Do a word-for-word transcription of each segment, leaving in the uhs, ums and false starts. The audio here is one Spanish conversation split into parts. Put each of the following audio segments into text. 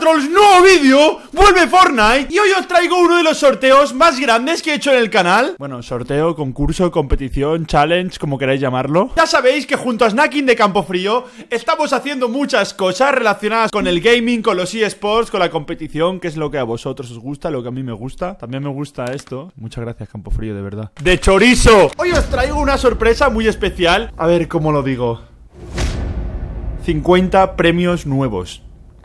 Trolls, nuevo vídeo, vuelve Fortnite y hoy os traigo uno de los sorteos más grandes que he hecho en el canal. Bueno, sorteo, concurso, competición, challenge, como queráis llamarlo. Ya sabéis que junto a Snacking de Campofrío estamos haciendo muchas cosas relacionadas con el gaming, con los eSports, con la competición, que es lo que a vosotros os gusta, lo que a mí me gusta. También me gusta esto. Muchas gracias, Campofrío, de verdad. ¡De chorizo! Hoy os traigo una sorpresa muy especial. A ver cómo lo digo. cincuenta premios nuevos.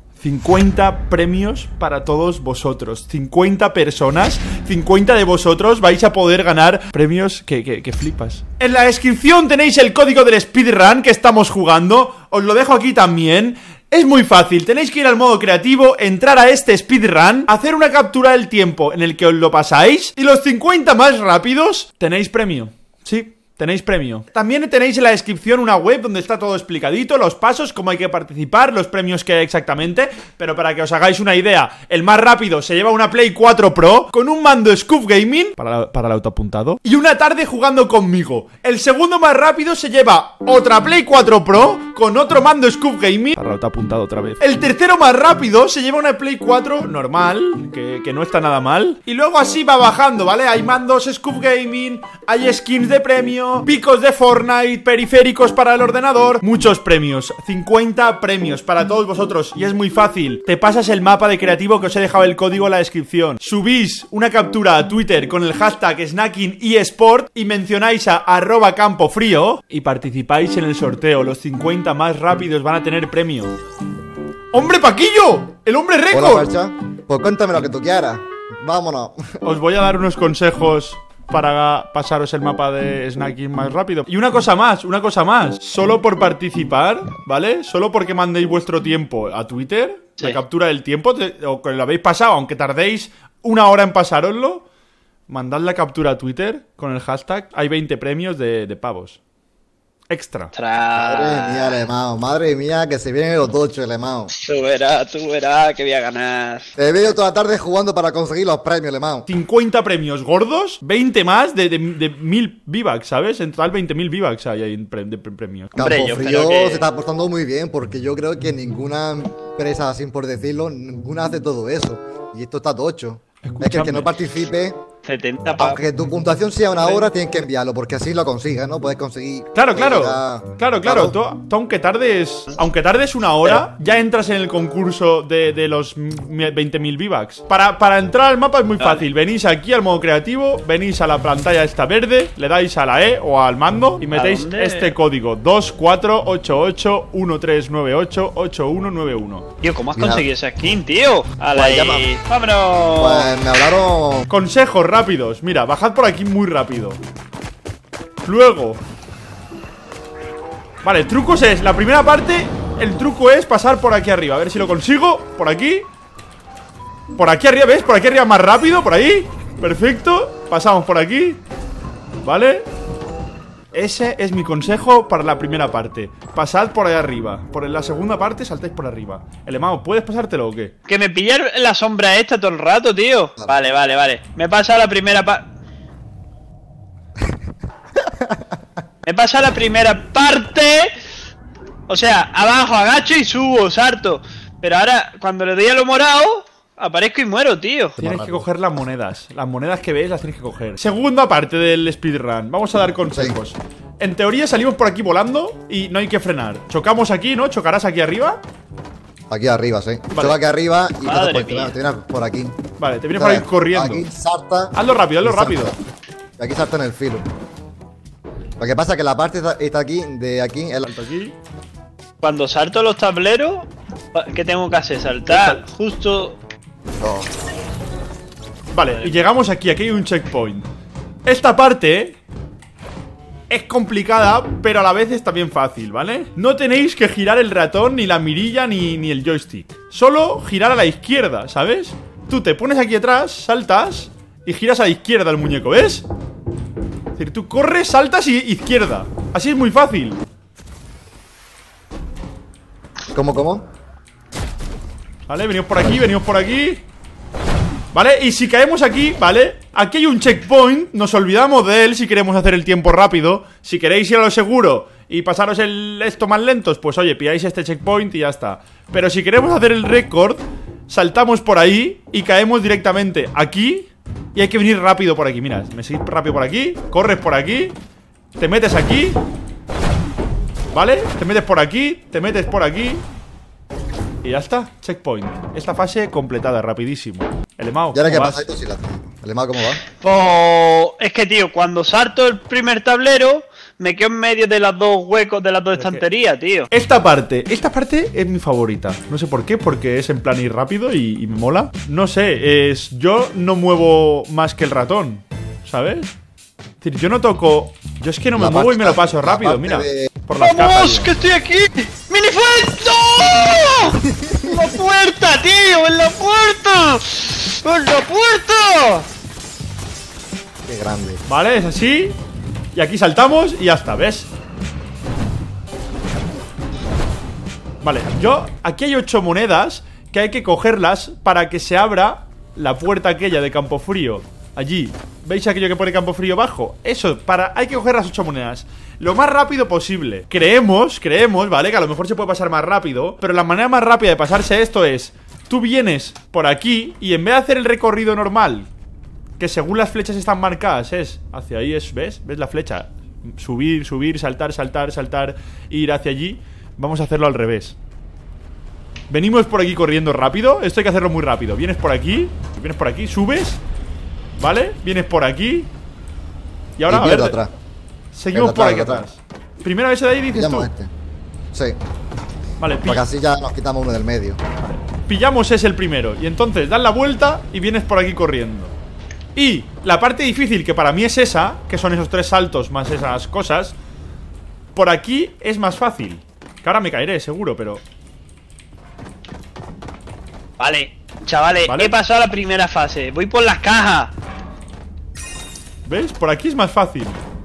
cincuenta premios para todos vosotros. cincuenta personas, cincuenta de vosotros vais a poder ganar premios que, que, que flipas. En la descripción tenéis el código del speedrun que estamos jugando. Os lo dejo aquí también. Es muy fácil, tenéis que ir al modo creativo, entrar a este speedrun, hacer una captura del tiempo en el que os lo pasáis, y los cincuenta más rápidos tenéis premio. Sí, tenéis premio. También tenéis en la descripción una web donde está todo explicadito, los pasos, cómo hay que participar, los premios que hay exactamente. Pero para que os hagáis una idea, el más rápido se lleva una Play cuatro Pro con un mando Scuf Gaming para, la, para el autoapuntado y una tarde jugando conmigo. El segundo más rápido se lleva otra Play cuatro Pro con otro mando Scuf Gaming para el autoapuntado otra vez. El tercero más rápido se lleva una Play cuatro normal, que, que no está nada mal. Y luego así va bajando, ¿vale? Hay mandos Scuf Gaming, hay skins de premio, picos de Fortnite, periféricos para el ordenador, muchos premios, cincuenta premios para todos vosotros. Y es muy fácil, te pasas el mapa de creativo que os he dejado el código en la descripción, subís una captura a Twitter con el hashtag Snacking eSport y mencionáis a arroba campofrío y participáis en el sorteo. Los cincuenta más rápidos van a tener premio. ¡Hombre, Paquillo! ¡El hombre récord! Hola, Parcha. Pues cuéntame lo que tú quieras. Vámonos. Os voy a dar unos consejos para pasaros el mapa de Snacking más rápido. Y una cosa más, una cosa más. Solo por participar, ¿vale? Solo porque mandéis vuestro tiempo a Twitter, sí, la captura del tiempo, o que lo habéis pasado, aunque tardéis una hora en pasároslo, mandad la captura a Twitter con el hashtag. Hay veinte premios de, de pavos extra. Madre mía, Alemão, madre mía, que se vienen los tochos, Alemão. Tú verás, tú verás que voy a ganar. Te veo toda la tarde jugando para conseguir los premios, Alemão. cincuenta premios gordos, veinte más de, de, de mil V-Bucks, ¿sabes? En total veinte mil V-Bucks hay en pre, de pre, premios. Campofrío que... se está apostando muy bien, porque yo creo que ninguna empresa, sin por decirlo, ninguna hace todo eso. Y esto está tocho. Escúchame. Es que el que no participe, setenta aunque tu puntuación sea una hora, tienes que enviarlo, porque así lo consigas, ¿no? Puedes conseguir. Claro, claro, claro, claro, claro. Tú, tú aunque tardes Aunque tardes una hora, pero ya entras en el concurso de, de los veinte mil V-Bucks. Para, para entrar al mapa es muy fácil. Venís aquí al modo creativo, venís a la pantalla esta verde, le dais a la E o al mando y metéis este código: dos cuatro ocho ocho uno tres nueve ocho ocho uno nueve uno. Tío, ¿cómo has conseguido esa skin, tío? A la pues E. ¡Vámonos! Pues me hablaron. Consejos rápidos. Mira, bajad por aquí muy rápido. Luego, vale, trucos es, la primera parte, el truco es pasar por aquí arriba. A ver si lo consigo, por aquí. Por aquí arriba, ¿ves? Por aquí arriba más rápido, por ahí. Perfecto, pasamos por aquí. Vale. Ese es mi consejo para la primera parte. Pasad por ahí arriba. Por la segunda parte saltáis por arriba. Alemão, ¿puedes pasártelo o qué? Que me pillar la sombra esta todo el rato, tío. Vale, vale, vale. Me he pasado la primera parte. Me he pasado la primera parte. O sea, abajo agacho y subo, salto. Pero ahora, cuando le doy a lo morado, aparezco y muero, tío. Tienes que coger las monedas. Las monedas que ves las tienes que coger. Segunda parte del speedrun. Vamos a dar consejos. En teoría salimos por aquí volando y no hay que frenar. Chocamos aquí, ¿no? ¿Chocarás aquí arriba? Aquí arriba, sí. Vale. Choca aquí arriba y Madre por, te, mía. te vienes por aquí. Vale, te vienes por ahí corriendo. Aquí salta. Hazlo rápido, hazlo rápido. Y aquí salta en el filo. Lo que pasa es que la parte está, está aquí, de aquí, el... aquí. Cuando salto los tableros, ¿qué tengo que hacer? Saltar justo. Oh. Vale, y llegamos aquí, aquí hay un checkpoint. Esta parte es complicada, pero a la vez es también fácil, ¿vale? No tenéis que girar el ratón, ni la mirilla, ni, ni el joystick. Solo girar a la izquierda, ¿sabes? Tú te pones aquí atrás, saltas y giras a la izquierda el muñeco, ¿ves? Es decir, tú corres, saltas y izquierda. Así es muy fácil. ¿Cómo, cómo? Vale, venimos por aquí, venimos por aquí. Vale, y si caemos aquí, ¿vale? Aquí hay un checkpoint, nos olvidamos de él si queremos hacer el tiempo rápido. Si queréis ir a lo seguro y pasaros el esto más lentos, pues oye, pilláis este checkpoint y ya está. Pero si queremos hacer el récord, saltamos por ahí y caemos directamente aquí. Y hay que venir rápido por aquí. Mira, me seguís rápido por aquí, corres por aquí, te metes aquí, ¿vale? Te metes por aquí, te metes por aquí. Y ya está, checkpoint. Esta fase completada, rapidísimo. El Emao, ¿y ahora qué ¿cómo pasa? vas? Esto sí la ¿El Emao cómo va? Pues es que, tío, cuando salto el primer tablero, me quedo en medio de las dos huecos de las dos estanterías, tío. Esta parte, esta parte es mi favorita. No sé por qué, porque es en plan ir rápido y, y me mola. No sé, es yo no muevo más que el ratón, ¿sabes? Es decir, yo no toco. Yo es que no me La muevo y parte- me lo paso la rápido, parte mira. de- Por las ¡Vamos! cajas. ¡Que estoy aquí! ¡Minifuel! ¡No! ¡En la puerta, tío! ¡En la puerta! ¡En la puerta! Qué grande. Vale, es así. Y aquí saltamos y ya está, ¿ves? Vale, yo... Aquí hay ocho monedas que hay que cogerlas para que se abra la puerta aquella de Campo Frío. Allí. ¿Veis aquello que pone Campo Frío abajo? Eso, para... Hay que coger las ocho monedas lo más rápido posible. Creemos, creemos, ¿vale? Que a lo mejor se puede pasar más rápido, pero la manera más rápida de pasarse esto es... Tú vienes por aquí y en vez de hacer el recorrido normal, que según las flechas están marcadas, es hacia ahí, es, ¿ves? ¿Ves la flecha? Subir, subir, saltar, saltar, saltar, ir hacia allí. Vamos a hacerlo al revés. Venimos por aquí corriendo rápido. Esto hay que hacerlo muy rápido. Vienes por aquí, vienes por aquí, subes, ¿vale? Vienes por aquí. Y ahora, Y a ver, pierdo atrás. seguimos Pierdo por aquí atrás, atrás. Primera vez de ahí dices Pillamos tú. este. Sí, Vale, pi- porque así ya nos quitamos uno del medio. pillamos ese el primero. Y entonces das la vuelta y vienes por aquí corriendo. Y la parte difícil, que para mí es esa, que son esos tres saltos más esas cosas, por aquí es más fácil. Que ahora me caeré, seguro, pero... Vale, chavales, Vale. he pasado la primera fase. Voy por las cajas. ¿Ves? Por aquí es más fácil.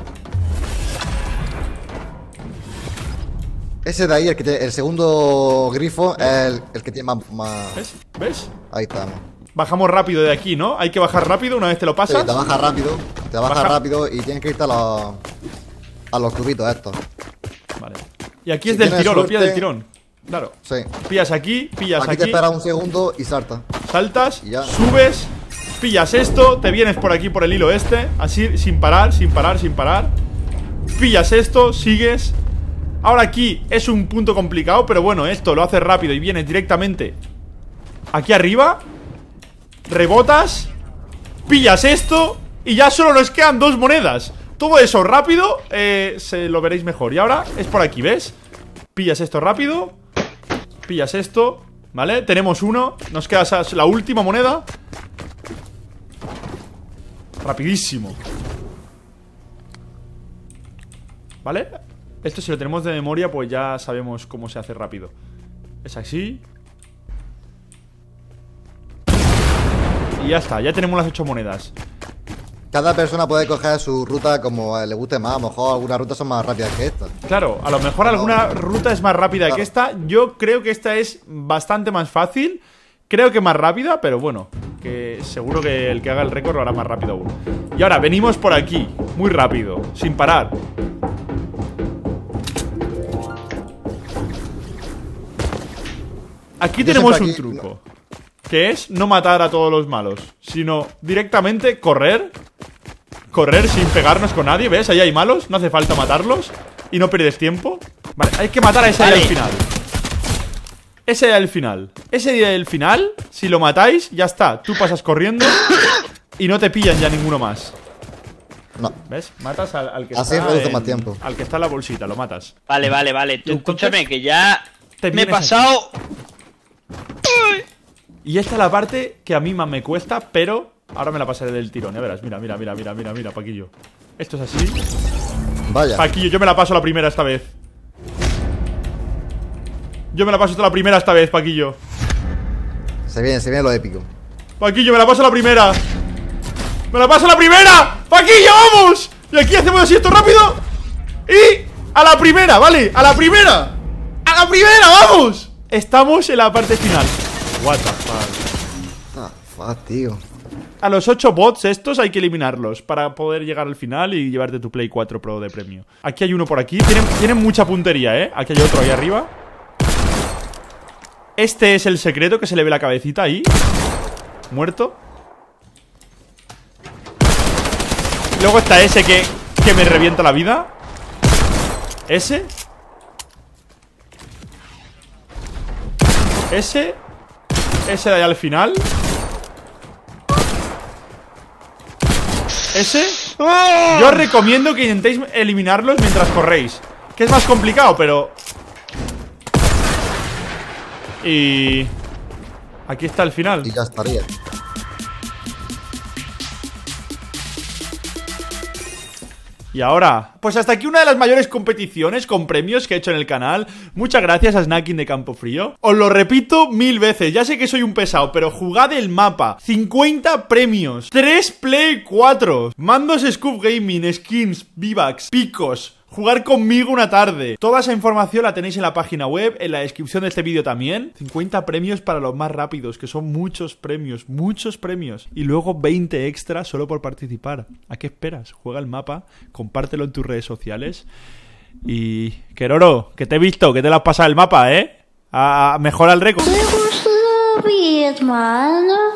Ese de ahí, el, que tiene- el segundo grifo, es el, el que tiene más, más... ¿Ves? ¿Ves? Ahí estamos. Bajamos rápido de aquí, ¿no? Hay que bajar rápido una vez te lo Sí, pasas. te baja rápido, te baja, Baja. rápido y tienes que irte a los, a los tubitos estos. Vale. Y aquí Si es del tienes tirón, lo pillas del suerte- tirón. Claro. Sí. Pillas aquí, pillas Aquí te aquí, esperas un segundo y salta. saltas, Y ya. subes, pillas esto, te vienes por aquí por el hilo este, así, sin parar, sin parar, sin parar. Pillas esto, sigues. Ahora aquí es un punto complicado, pero bueno, esto lo haces rápido y vienes directamente aquí arriba. Rebotas, pillas esto y ya solo nos quedan dos monedas. Todo eso rápido, eh, se lo veréis mejor. Y ahora es por aquí, ¿ves? Pillas esto rápido, pillas esto, ¿vale? Tenemos uno, nos queda esa- la última moneda. Rapidísimo. ¿Vale? Esto si lo tenemos de memoria, pues ya sabemos cómo se hace rápido. Es así. Y ya está, ya tenemos las ocho monedas. Cada persona puede coger su ruta como le guste más. A lo mejor algunas rutas son más rápidas que esta. Claro, a lo mejor alguna ruta es más rápida Claro. que esta. Yo creo que esta es bastante más fácil. Creo que más rápida, pero bueno, que seguro que el que haga el récord lo hará más rápido aún. Y ahora venimos por aquí, muy rápido, sin parar. Aquí Yo tenemos un siempre aquí- truco, que es no matar a todos los malos, sino directamente correr. Correr sin pegarnos con nadie, ¿ves? Ahí hay malos, no hace falta matarlos. Y no pierdes tiempo. Vale, hay que matar a ese Vale. ahí al final. Ese ahí al final. Ese ahí al final, si lo matáis, ya está. Tú pasas corriendo y no te pillan ya ninguno más. No. ¿Ves? Matas al, al que Así está reduce en- más tiempo. al que está en la bolsita, lo matas. Vale, vale, vale. Tú Entonces, escúchame, que ya te me he vienes pasado. Y esta es la parte que a mí más me cuesta, pero ahora me la pasaré del tirón, ya verás. Mira, mira, mira, mira, mira, mira, Paquillo. Esto es así. Vaya. Paquillo, yo me la paso la primera esta vez. Yo me la paso esta la primera esta vez, Paquillo. Se viene, se viene lo épico. Paquillo, me la paso la primera. ¡Me la paso la primera! ¡Paquillo, vamos! Y aquí hacemos así esto rápido. Y a la primera, ¿vale? ¡A la primera! ¡A la primera, vamos! Estamos en la parte final. What the fuck. Ah, fuck, tío. A los ocho bots estos hay que eliminarlos para poder llegar al final y llevarte tu Play cuatro Pro de premio. Aquí hay uno por aquí. Tienen, tienen mucha puntería, ¿eh? Aquí hay otro ahí arriba. Este es el secreto, que se le ve la cabecita ahí. Muerto. Luego está ese que, que me revienta la vida. Ese. Ese. Ese de ahí al final. Ese. Yo os recomiendo que intentéis eliminarlos mientras corréis, que es más complicado, pero... Y... aquí está el final. Y ya estaría. Y ahora, pues hasta aquí una de las mayores competiciones con premios que he hecho en el canal. Muchas gracias a Snacking de Campofrío. Os lo repito mil veces, ya sé que soy un pesado, pero jugad el mapa. cincuenta premios, tres Play cuatro, mandos Scoop Gaming, skins, V-Bucks, picos. Jugar conmigo una tarde. Toda esa información la tenéis en la página web, en la descripción de este vídeo también. cincuenta premios para los más rápidos, que son muchos premios, muchos premios. Y luego veinte extras solo por participar. ¿A qué esperas? Juega el mapa, compártelo en tus redes sociales. Y... Keroro, que te he visto, que te lo has pasado el mapa, ¿eh? A... Mejora el récord.